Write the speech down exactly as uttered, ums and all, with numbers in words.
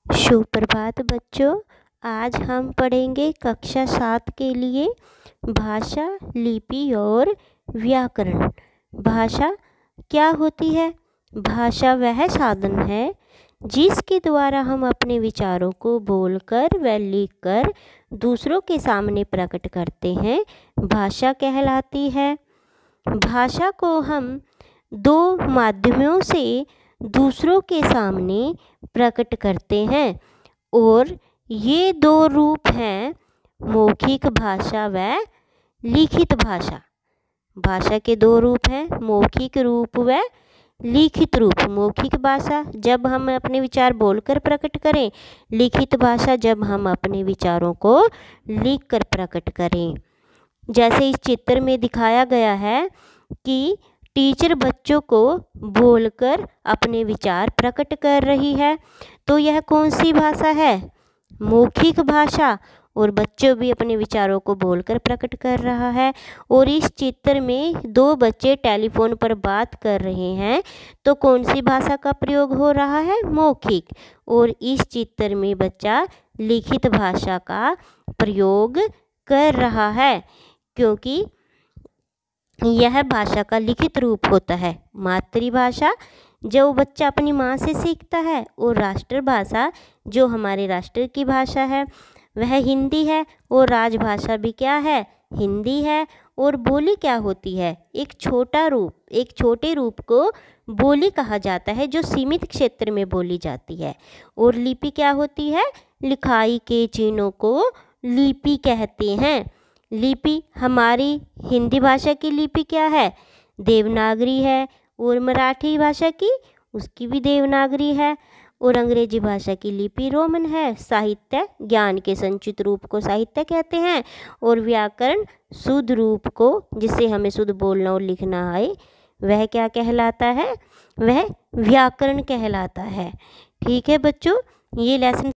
सुप्रभात बच्चों, आज हम पढ़ेंगे कक्षा सात के लिए भाषा, लिपि और व्याकरण। भाषा क्या होती है? भाषा वह साधन है जिसके द्वारा हम अपने विचारों को बोलकर व लिखकर दूसरों के सामने प्रकट करते हैं। भाषा कहलाती है। भाषा को हम दो माध्यमों से दूसरों के सामने प्रकट करते हैं और ये दो रूप हैं मौखिक भाषा व लिखित भाषा। भाषा के दो रूप हैं, मौखिक रूप व लिखित रूप। मौखिक भाषा जब हम अपने विचार बोलकर प्रकट करें, लिखित भाषा जब हम अपने विचारों को लिखकर प्रकट करें। जैसे इस चित्र में दिखाया गया है कि टीचर बच्चों को बोलकर अपने विचार प्रकट कर रही है, तो यह कौन सी भाषा है? मौखिक भाषा। और बच्चों भी अपने विचारों को बोलकर प्रकट कर रहा है। और इस चित्र में दो बच्चे टेलीफोन पर बात कर रहे हैं, तो कौन सी भाषा का प्रयोग हो रहा है? मौखिक। और इस चित्र में बच्चा लिखित भाषा का प्रयोग कर रहा है, क्योंकि यह भाषा का लिखित रूप होता है। मातृभाषा जो बच्चा अपनी माँ से सीखता है, और राष्ट्रभाषा जो हमारे राष्ट्र की भाषा है वह हिंदी है। और राजभाषा भी क्या है? हिंदी है। और बोली क्या होती है? एक छोटा रूप, एक छोटे रूप को बोली कहा जाता है जो सीमित क्षेत्र में बोली जाती है। और लिपि क्या होती है? लिखाई के चिन्हों को लिपि कहते हैं। लिपि हमारी हिंदी भाषा की लिपि क्या है? देवनागरी है। और मराठी भाषा की, उसकी भी देवनागरी है। और अंग्रेजी भाषा की लिपि रोमन है। साहित्य ज्ञान के संचित रूप को साहित्य कहते हैं। और व्याकरण शुद्ध रूप को, जिससे हमें शुद्ध बोलना और लिखना आए, वह क्या कहलाता है? वह व्याकरण कहलाता है। ठीक है बच्चों, ये लेसन